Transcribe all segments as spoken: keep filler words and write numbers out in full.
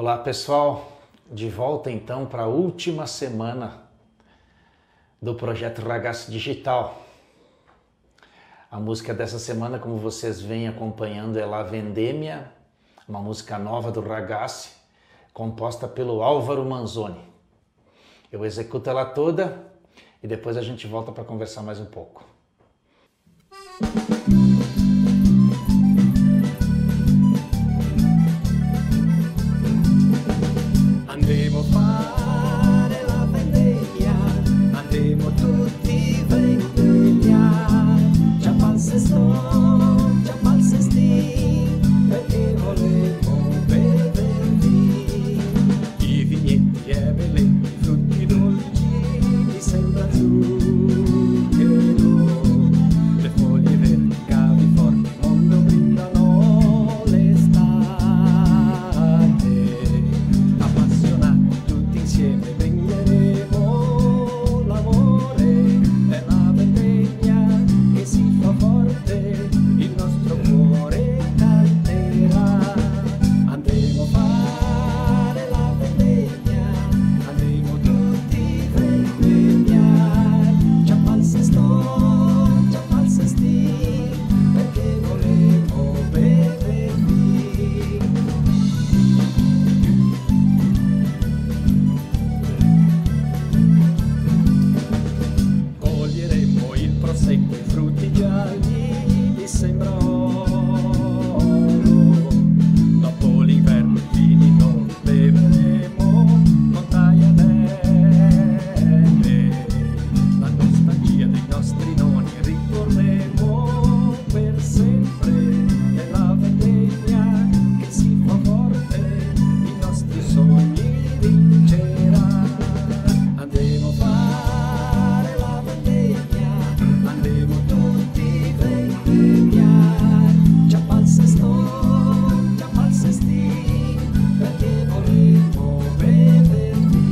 Olá pessoal, de volta então para a última semana do projeto Ragazzi Digital. A música dessa semana, como vocês vêm acompanhando, é La Vendemmia, uma música nova do Ragazzi, composta pelo Álvaro Manzoni. Eu executo ela toda e depois a gente volta para conversar mais um pouco. Andremo a fare la vendemmia, andremo tutti vendemmiare. Già false sto, già false sti, perché volevo bevervi. I vigneti e belli, frutti dolci, mi sembra zucchero. Le foglie verdi, cavi forti, mondo brindano l'estate. Appassionati tutti insieme brinderemo l'amore. È la vendemmia che si fa forte, il nostro cuore canterà. Andremo a fare la vendemmia, andremo tutti vendemmiare. Già false sto, già false sti, perché volevo bevervi. Coglieremo il prosecco, i frutti gialli, mi sembra oro. Dopo l'inverno i vini non beveremo con tagliatelle. La nostalgia dei nostri nonni ricorremo per sempre. Nella vendemmia che si fa forte, i nostri sogni vincerà. Andremo a fare la vendemmia, andremo tutti vendemmiare. Già false sto, già false sti, perché volevo bevervi.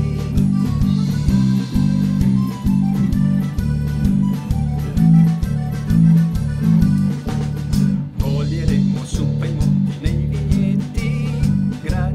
Coglieremo su per i monti nei vigneti grani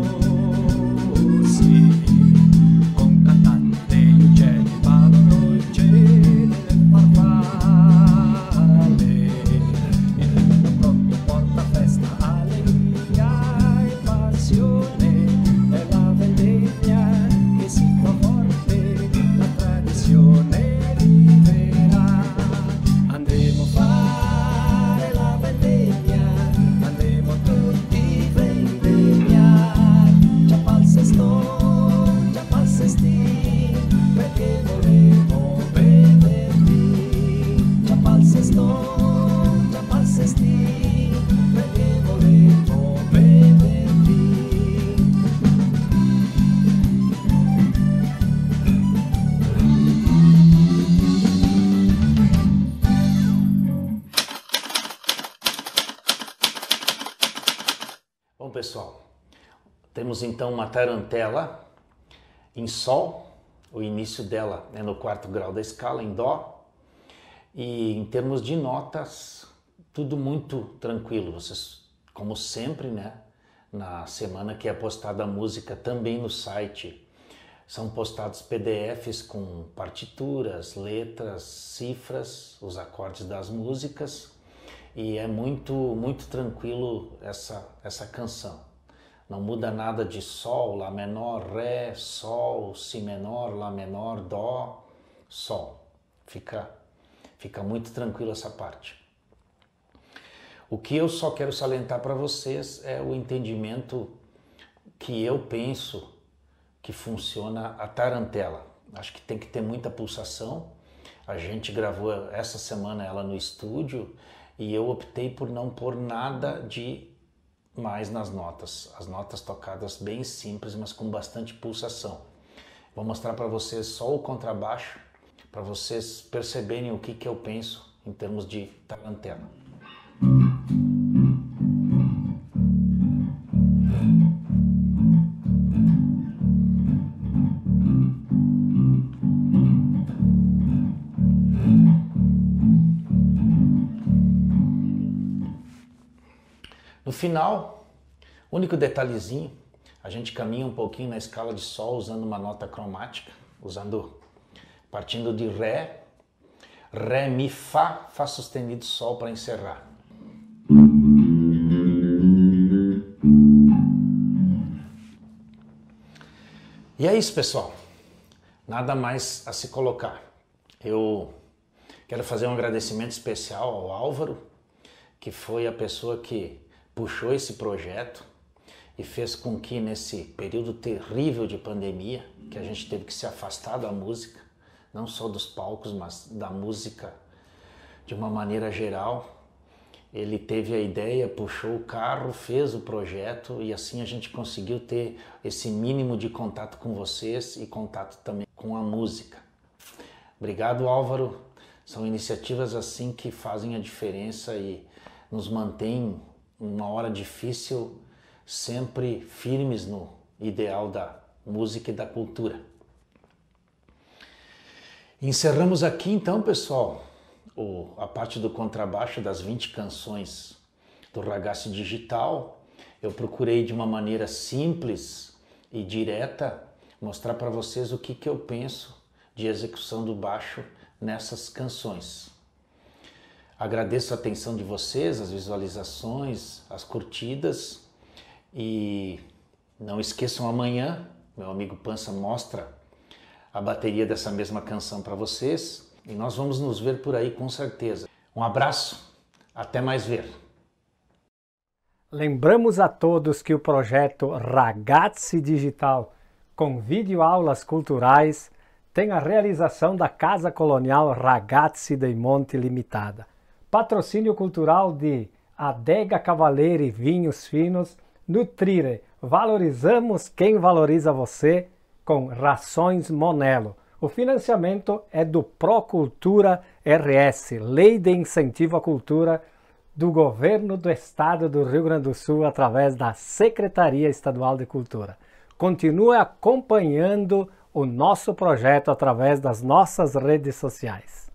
rossi, con cantanti degli uccelli, palo dolce nelle farfalle. Il mondo pronto porta festa, allegria e passione. È la vendemmia che si fa forte, la tradizione viverà. Andremo a fare la vendemmia, andremo tutti vendemmiare. Già false sto, già false sti, perché volevo bevervi. Già false sto, già false sti, perché volevo bevervi. Bom pessoal, temos então uma tarantela em Sol, o início dela é no quarto grau da escala, em Dó, e em termos de notas, tudo muito tranquilo. Vocês, como sempre, né, na semana que é postada a música também no site, são postados P D Fs com partituras, letras, cifras, os acordes das músicas, e é muito, muito tranquilo essa, essa canção. Não muda nada de Sol, Lá menor, Ré, Sol, Si menor, Lá menor, Dó, Sol. Fica, fica muito tranquilo essa parte. O que eu só quero salientar para vocês é o entendimento que eu penso que funciona a tarantela. Acho que tem que ter muita pulsação. A gente gravou essa semana ela no estúdio e eu optei por não pôr nada de mais nas notas. As notas tocadas bem simples, mas com bastante pulsação. Vou mostrar para vocês só o contrabaixo, para vocês perceberem o que, que eu penso em termos de tarantela. No final, único detalhezinho, A gente caminha um pouquinho na escala de Sol usando uma nota cromática, usando, partindo de Ré, Ré, Mi, Fá, Fá sustenido, Sol para encerrar. E é isso, pessoal. Nada mais a se colocar. Eu quero fazer um agradecimento especial ao Álvaro, que foi a pessoa que puxou esse projeto e fez com que nesse período terrível de pandemia, que a gente teve que se afastar da música, não só dos palcos, mas da música de uma maneira geral, ele teve a ideia, puxou o carro, fez o projeto e assim a gente conseguiu ter esse mínimo de contato com vocês e contato também com a música. Obrigado, Álvaro. São iniciativas assim que fazem a diferença e nos mantêm, numa hora difícil, sempre firmes no ideal da música e da cultura. Encerramos aqui então, pessoal, o, a parte do contrabaixo das vinte canções do Ragazzi Digital. Eu procurei de uma maneira simples e direta mostrar para vocês o que, que eu penso de execução do baixo nessas canções. Agradeço a atenção de vocês, as visualizações, as curtidas e não esqueçam, amanhã meu amigo Pança mostra a bateria dessa mesma canção para vocês e nós vamos nos ver por aí com certeza. Um abraço, até mais ver. Lembramos a todos que o projeto Ragazzi Digital, com videoaulas culturais, tem a realização da Casa Colonial Ragazzi dei Monti Limitada. Patrocínio cultural de Adega Cavalieri Vinhos Finos, Nutrire, valorizamos quem valoriza você, com Rações Monelo. O financiamento é do Procultura R S, Lei de Incentivo à Cultura do Governo do Estado do Rio Grande do Sul, através da Secretaria Estadual de Cultura. Continue acompanhando o nosso projeto através das nossas redes sociais.